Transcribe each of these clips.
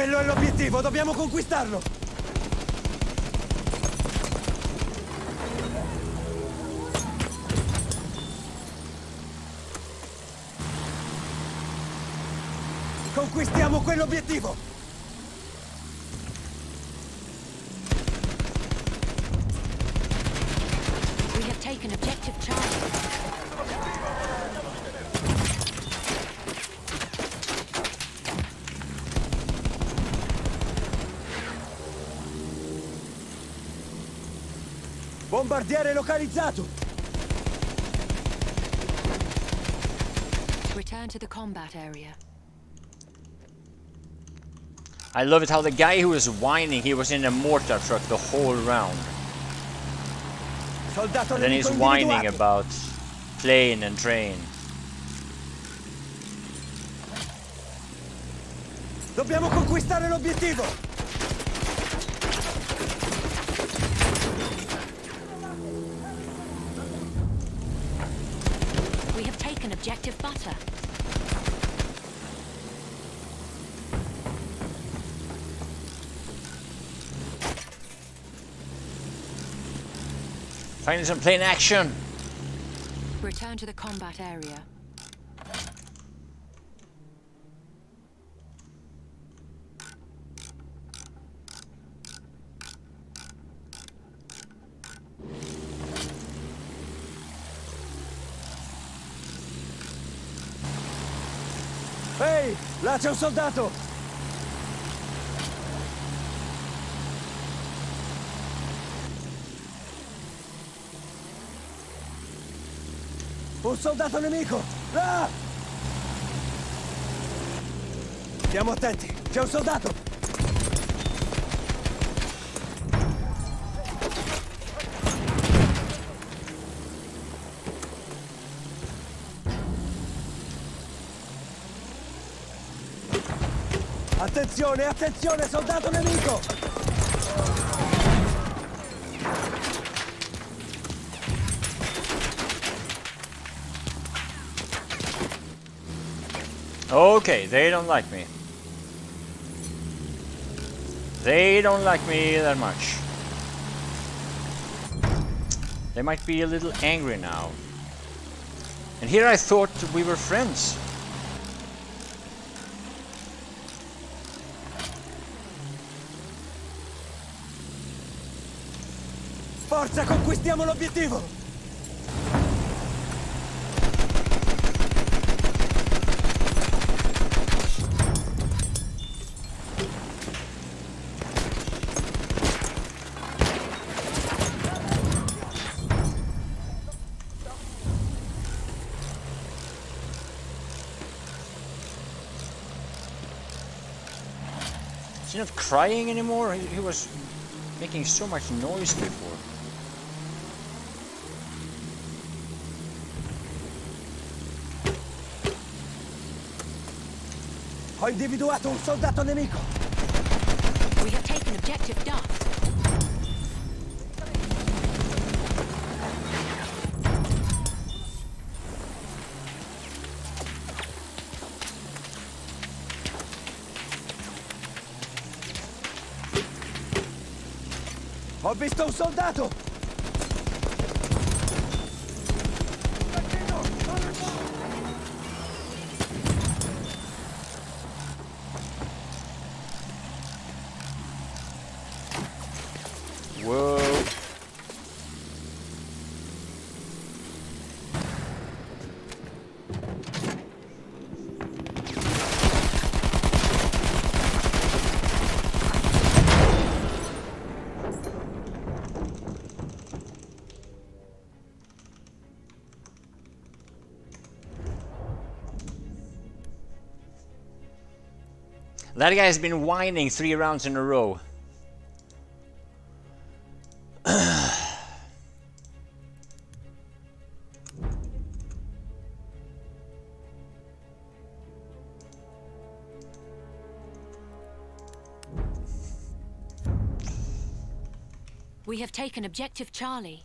Quello è l'obiettivo, dobbiamo conquistarlo! Conquistiamo quell'obiettivo! We have taken objective Charlie. Bombardiere localizzato! Return to the combat area. I love it how the guy who was whining, he was in a mortar truck the whole round. Soldato And then he's nemico whining individuato. about plane and train. Dobbiamo conquistare l'obiettivo! We have taken objective butter. Finding some plane action. Return to the combat area. Ehi, là c'è un soldato! Un soldato nemico! Là! Stiamo attenti, c'è un soldato! Attenzione, attenzione, soldato nemico! Okay, they don't like me. They don't like me that much. They might be a little angry now. And here I thought we were friends. Forza, conquistiamo l'obiettivo! Is he not crying anymore? He was making so much noise before. Ho individuato un soldato nemico! We have taken objective Duff. Ho visto un soldato! Whoa. That guy has been whining 3 rounds in a row. We have taken objective Charlie.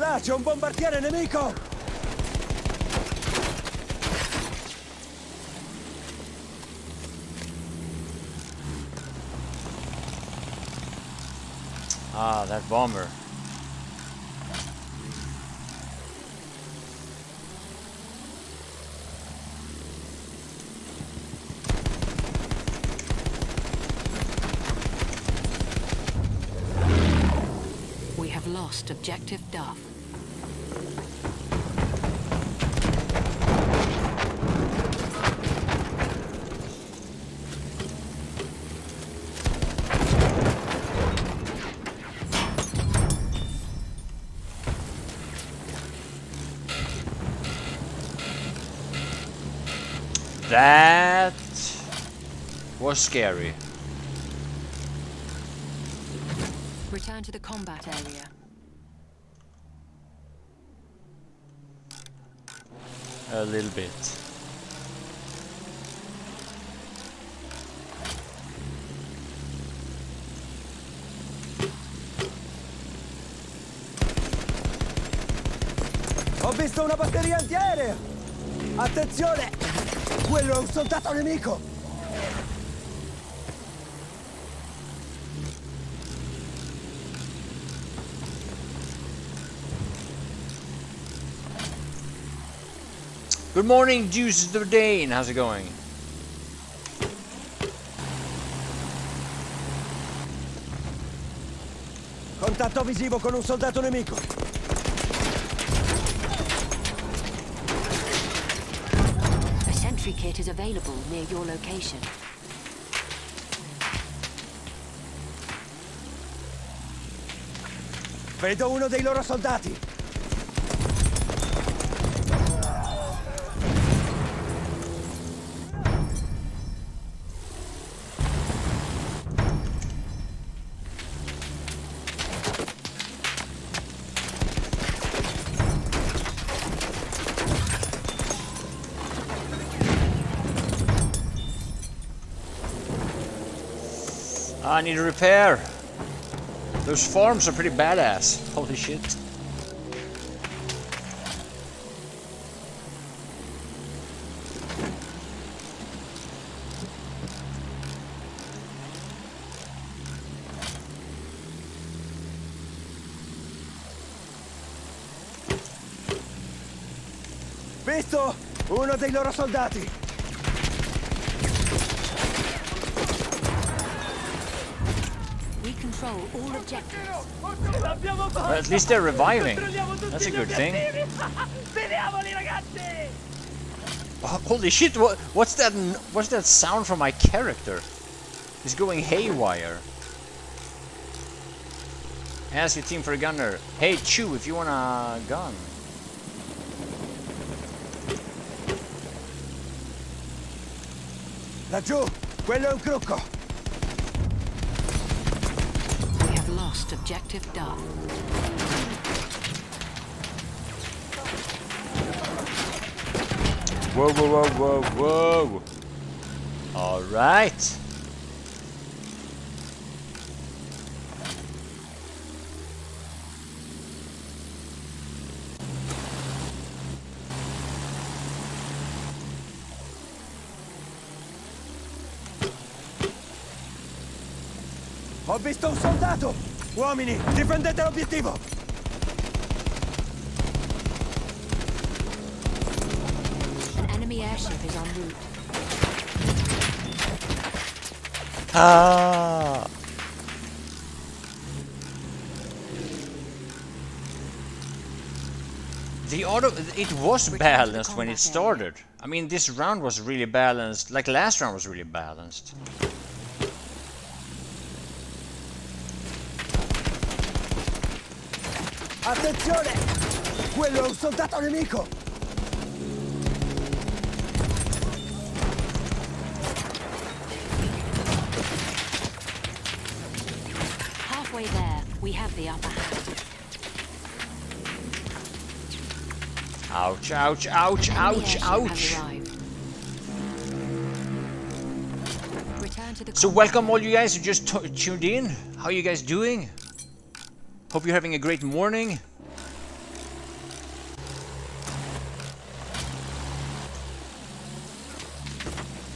Là c'è un bombardiere nemico! Ah, that bomber. We have lost objective Duff. That was scary. Return to the combat area. A little bit. Ho visto una batteria antiaerea! Attenzione! Quello è un soldato nemico! Good morning, Juices of the Dane. How's it going? Contatto visivo con un soldato nemico! A sentry kit is available near your location. Vedo uno dei loro soldati! I need a repair. Those farms are pretty badass. Holy shit. Visto! Uno dei loro soldati! We control all objectives. Well, at least they're reviving. That's a good thing. Oh, holy shit! What's that? What's that sound from my character? He's going haywire. Ask your team for a gunner. Hey, Chew, if you want a gun. Laggiù! Quello è un crocco! We have lost objective Duff. Whoa, whoa, whoa, whoa, whoa. All right. Ho visto un soldato! Uomini, difendete l'obiettivo! An enemy airship is en route. Ah. It was balanced when it started. I mean, this round was really balanced. Like last round was really balanced. Attenzione! Quello è un soldato nemico! Halfway there, we have the upper hand. Ouch, ouch, ouch, ouch, ouch! So welcome all you guys who just tuned in. How you guys doing? Hope you're having a great morning.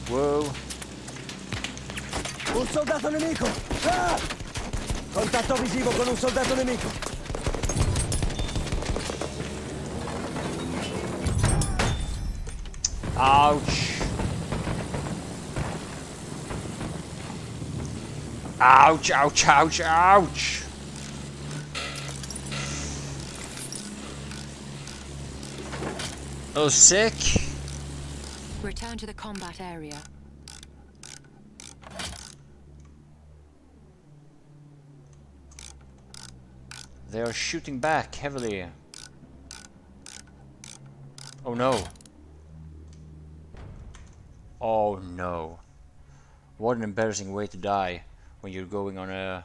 Whoa. Un soldato nemico! Ah! Contatto visivo con un soldato nemico! Ouch! Ouch, ouch, ouch, ouch! Oh, sick! Return to the combat area. They are shooting back heavily. Oh no. Oh no. What an embarrassing way to die when you're going on a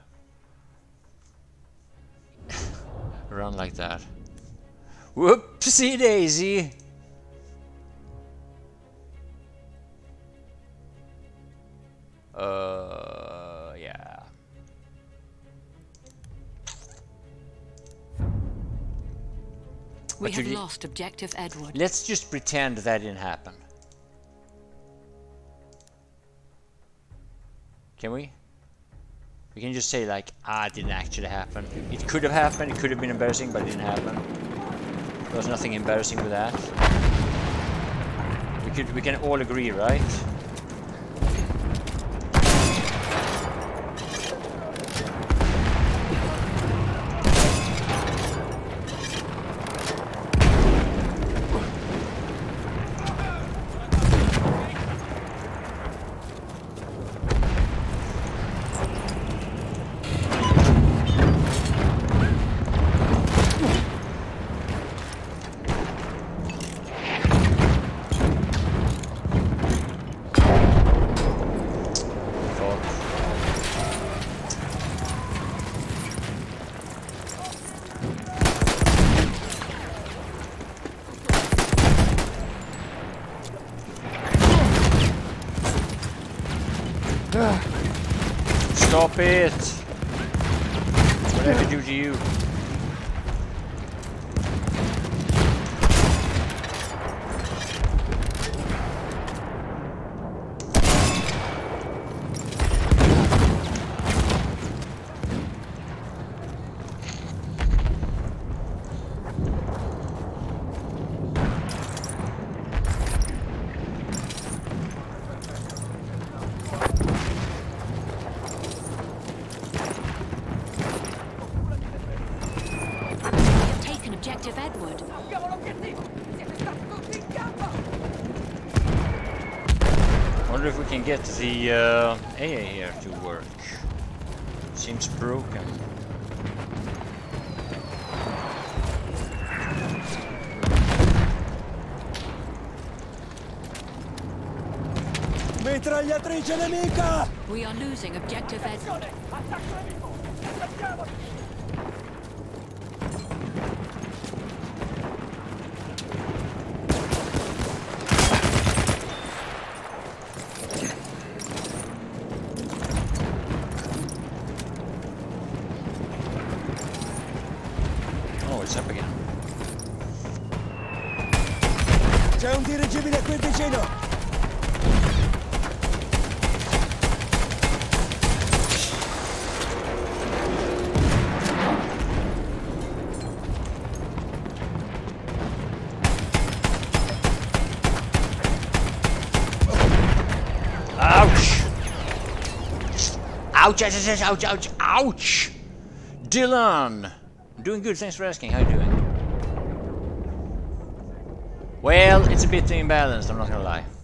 run like that. Whoopsie daisy! Yeah. We have lost objective Edward. Let's just pretend that didn't happen. Can we? We can just say like, it didn't actually happen. It could have happened, it could have been embarrassing, but it didn't happen. There was nothing embarrassing with that. We can all agree, right? Stop it! Whatever I do to you. Objective Edward. Wonder if we can get the AA here to work. Seems broken. Mitragliatrice nemica! We are losing objective Edward. It's up again. C'è un dirigibile qui vicino! Ouch! Ouch, ouch, ouch, ouch, ouch, ouch! Dylan! Doing good, thanks for asking. How you doing? Well, it's a bit imbalanced, I'm not gonna lie.